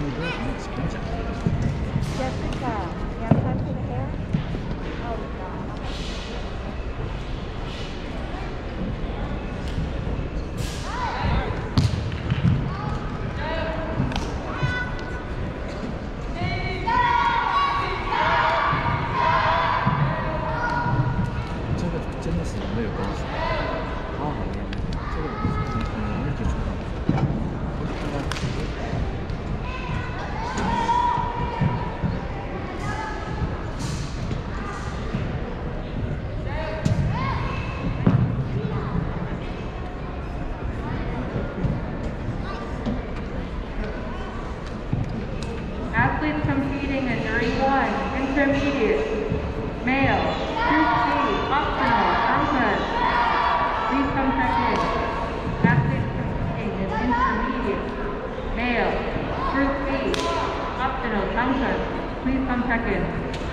Jessica, you have time for the hair? Oh, God. Athletes competing in Grade 1, Intermediate, Male, Group C, Optional, Contest. Please come check in. Athletes competing in Intermediate, Male, Group C, Optional, Contest. Please come check in.